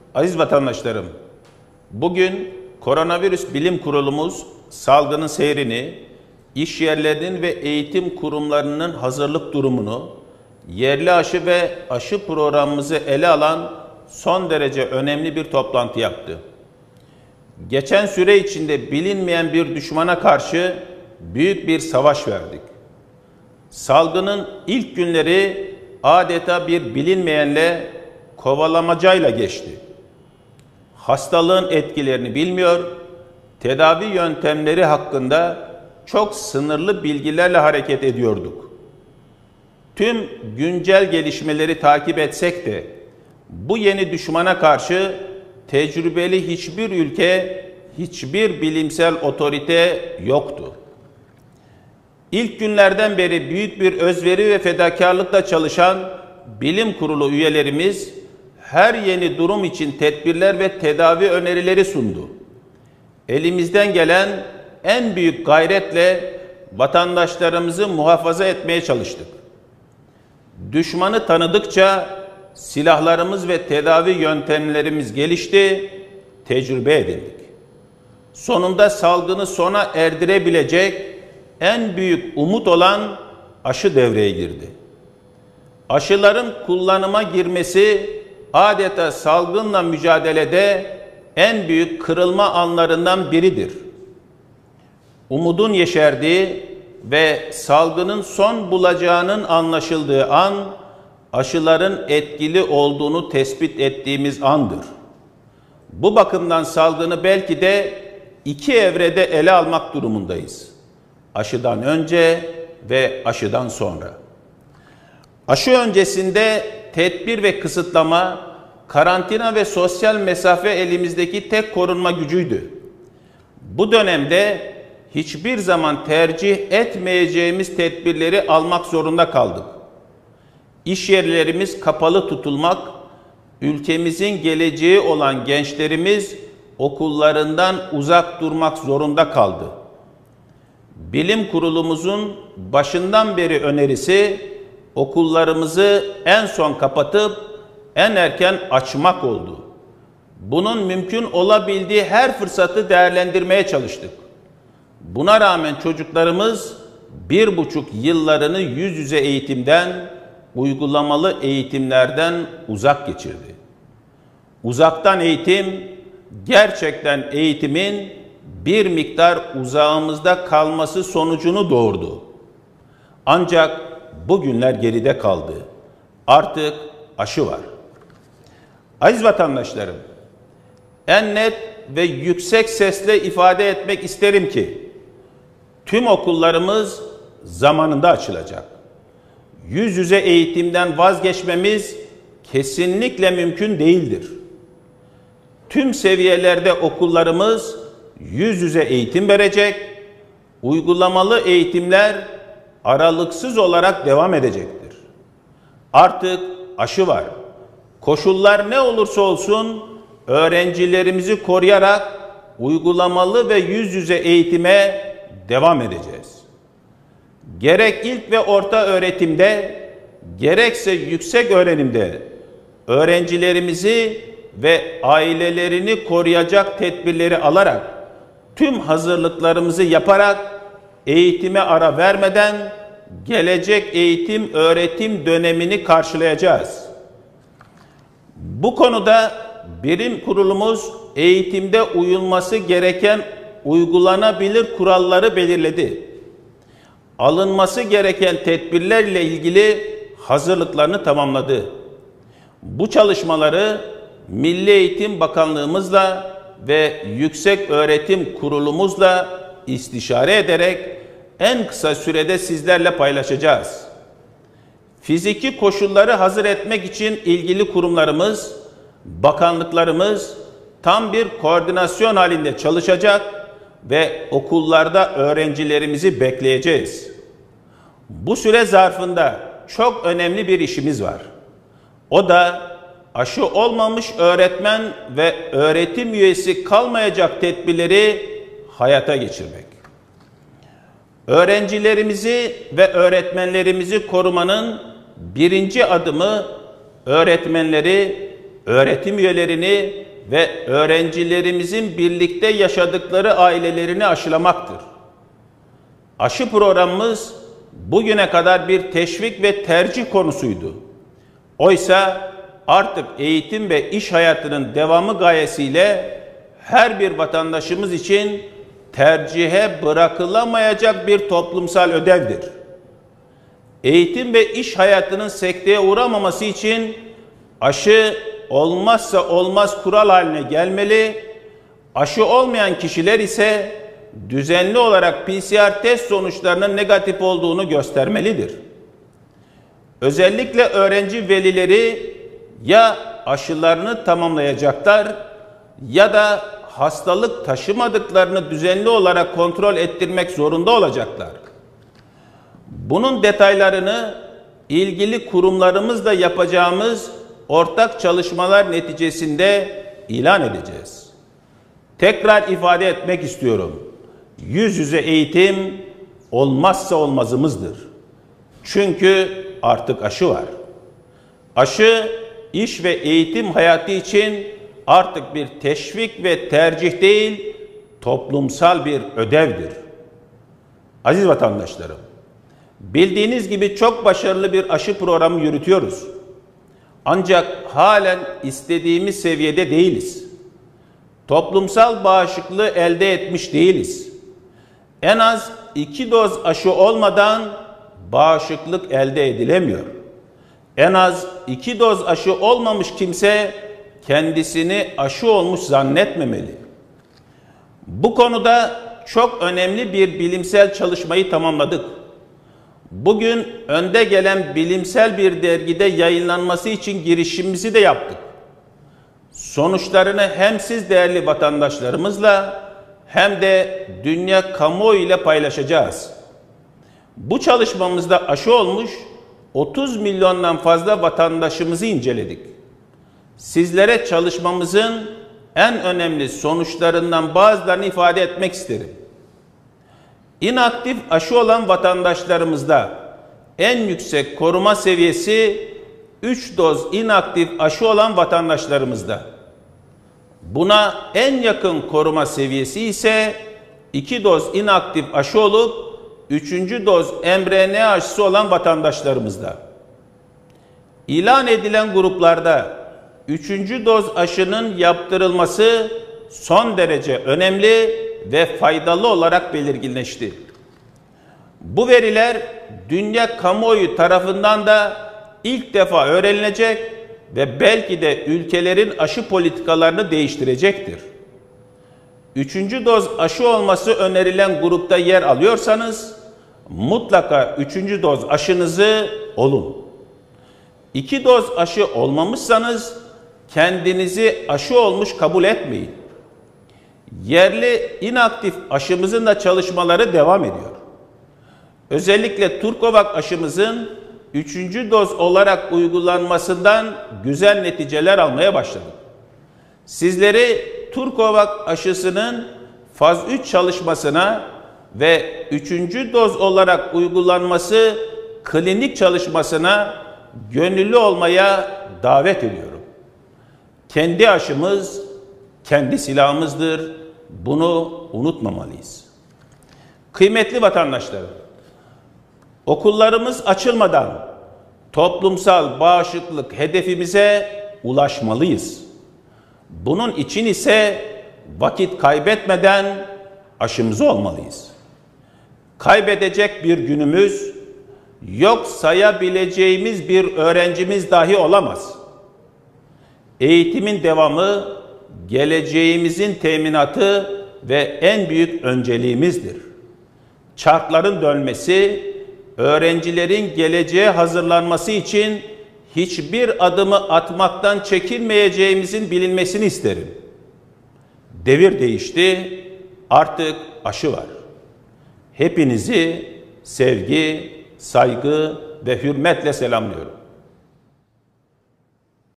Aziz vatandaşlarım, bugün Koronavirüs Bilim Kurulumuz salgının seyrini, iş yerlerinin ve eğitim kurumlarının hazırlık durumunu, yerli aşı ve aşı programımızı ele alan son derece önemli bir toplantı yaptı. Geçen süre içinde bilinmeyen bir düşmana karşı büyük bir savaş verdik. Salgının ilk günleri adeta bir bilinmeyenle, kovalamacayla geçti. Hastalığın etkilerini bilmiyor, tedavi yöntemleri hakkında çok sınırlı bilgilerle hareket ediyorduk. Tüm güncel gelişmeleri takip etsek de bu yeni düşmana karşı tecrübeli hiçbir ülke, hiçbir bilimsel otorite yoktu. İlk günlerden beri büyük bir özveri ve fedakarlıkla çalışan bilim kurulu üyelerimiz her yeni durum için tedbirler ve tedavi önerileri sundu. Elimizden gelen en büyük gayretle vatandaşlarımızı muhafaza etmeye çalıştık. Düşmanı tanıdıkça silahlarımız ve tedavi yöntemlerimiz gelişti, tecrübe edindik. Sonunda salgını sona erdirebilecek en büyük umut olan aşı devreye girdi. Aşıların kullanıma girmesi adeta salgınla mücadelede en büyük kırılma anlarından biridir. Umudun yeşerdiği ve salgının son bulacağının anlaşıldığı an, aşıların etkili olduğunu tespit ettiğimiz andır. Bu bakımdan salgını belki de iki evrede ele almak durumundayız. Aşıdan önce ve aşıdan sonra. Aşı öncesinde tedbir ve kısıtlama, karantina ve sosyal mesafe elimizdeki tek korunma gücüydü. Bu dönemde hiçbir zaman tercih etmeyeceğimiz tedbirleri almak zorunda kaldık. İş yerlerimiz kapalı tutulmak, ülkemizin geleceği olan gençlerimiz okullarından uzak durmak zorunda kaldı. Bilim kurulumuzun başından beri önerisi okullarımızı en son kapatıp en erken açmak oldu. Bunun mümkün olabildiği her fırsatı değerlendirmeye çalıştık. Buna rağmen çocuklarımız 1,5 yıllarını yüz yüze eğitimden, uygulamalı eğitimlerden uzak geçirdi. Uzaktan eğitim, gerçekten eğitimin bir miktar uzağımızda kalması sonucunu doğurdu. Ancak bugünler geride kaldı. Artık aşı var. Aziz vatandaşlarım, en net ve yüksek sesle ifade etmek isterim ki tüm okullarımız zamanında açılacak. Yüz yüze eğitimden vazgeçmemiz kesinlikle mümkün değildir. Tüm seviyelerde okullarımız yüz yüze eğitim verecek, uygulamalı eğitimler aralıksız olarak devam edecektir. Artık aşı var. Koşullar ne olursa olsun öğrencilerimizi koruyarak uygulamalı ve yüz yüze eğitime devam edeceğiz. Gerek ilk ve orta öğretimde, gerekse yüksek öğrenimde öğrencilerimizi ve ailelerini koruyacak tedbirleri alarak, tüm hazırlıklarımızı yaparak eğitime ara vermeden gelecek eğitim öğretim dönemini karşılayacağız. Bu konuda bilim kurulumuz eğitimde uyulması gereken uygulanabilir kuralları belirledi. Alınması gereken tedbirlerle ilgili hazırlıklarını tamamladı. Bu çalışmaları Milli Eğitim Bakanlığımızla ve Yüksek Öğretim Kurulumuzla istişare ederek en kısa sürede sizlerle paylaşacağız. Fiziki koşulları hazır etmek için ilgili kurumlarımız, bakanlıklarımız tam bir koordinasyon halinde çalışacak ve okullarda öğrencilerimizi bekleyeceğiz. Bu süre zarfında çok önemli bir işimiz var. O da aşı olmamış öğretmen ve öğretim üyesi kalmayacak tedbirleri hayata geçirmek. Öğrencilerimizi ve öğretmenlerimizi korumanın birinci adımı öğretmenleri öğretim üyelerini ve öğrencilerimizin birlikte yaşadıkları ailelerini aşılamaktır. Aşı programımız bugüne kadar bir teşvik ve tercih konusuydu. Oysa artık eğitim ve iş hayatının devamı gayesiyle her bir vatandaşımız için tercihe bırakılamayacak bir toplumsal ödevdir. Eğitim ve iş hayatının sekteye uğramaması için aşı olmazsa olmaz kural haline gelmeli, aşı olmayan kişiler ise düzenli olarak PCR test sonuçlarının negatif olduğunu göstermelidir. Özellikle öğrenci velileri ya aşılarını tamamlayacaklar ya da hastalık taşımadıklarını düzenli olarak kontrol ettirmek zorunda olacaklar. Bunun detaylarını ilgili kurumlarımızla yapacağımız ortak çalışmalar neticesinde ilan edeceğiz. Tekrar ifade etmek istiyorum. Yüz yüze eğitim olmazsa olmazımızdır. Çünkü artık aşı var. Aşı, iş ve eğitim hayatı için artık bir teşvik ve tercih değil, toplumsal bir ödevdir. Aziz vatandaşlarım, bildiğiniz gibi çok başarılı bir aşı programı yürütüyoruz. Ancak halen istediğimiz seviyede değiliz. Toplumsal bağışıklığı elde etmiş değiliz. En az 2 doz aşı olmadan bağışıklık elde edilemiyor. En az 2 doz aşı olmamış kimse kendisini aşı olmuş zannetmemeli. Bu konuda çok önemli bir bilimsel çalışmayı tamamladık. Bugün önde gelen bilimsel bir dergide yayınlanması için girişimimizi de yaptık. Sonuçlarını hem siz değerli vatandaşlarımızla hem de dünya kamuoyu ile paylaşacağız. Bu çalışmamızda aşı olmuş 30 milyondan fazla vatandaşımızı inceledik. Sizlere çalışmamızın en önemli sonuçlarından bazılarını ifade etmek isterim. İnaktif aşı olan vatandaşlarımızda en yüksek koruma seviyesi 3 doz inaktif aşı olan vatandaşlarımızda. Buna en yakın koruma seviyesi ise 2 doz inaktif aşı olup 3. doz mRNA aşısı olan vatandaşlarımızda. İlan edilen gruplarda 3. doz aşının yaptırılması son derece önemli ve faydalı olarak belirginleşti. Bu veriler dünya kamuoyu tarafından da ilk defa öğrenilecek ve belki de ülkelerin aşı politikalarını değiştirecektir. 3. doz aşı olması önerilen grupta yer alıyorsanız mutlaka 3. doz aşınızı olun. 2 doz aşı olmamışsanız kendinizi aşı olmuş kabul etmeyin. Yerli inaktif aşımızın da çalışmaları devam ediyor. Özellikle Turkovac aşımızın 3. doz olarak uygulanmasından güzel neticeler almaya başladık. Sizleri Turkovac aşısının faz 3 çalışmasına ve 3. doz olarak uygulanması klinik çalışmasına gönüllü olmaya davet ediyorum. Kendi aşımız, kendi silahımızdır. Bunu unutmamalıyız. Kıymetli vatandaşlarım, okullarımız açılmadan toplumsal bağışıklık hedefimize ulaşmalıyız. Bunun için ise vakit kaybetmeden aşımızı olmalıyız. Kaybedecek bir günümüz, yok sayabileceğimiz bir öğrencimiz dahi olamaz. Eğitimin devamı, geleceğimizin teminatı ve en büyük önceliğimizdir. Çarkların dönmesi, öğrencilerin geleceğe hazırlanması için hiçbir adımı atmaktan çekinmeyeceğimizin bilinmesini isterim. Devir değişti, artık aşı var. Hepinizi sevgi, saygı ve hürmetle selamlıyorum.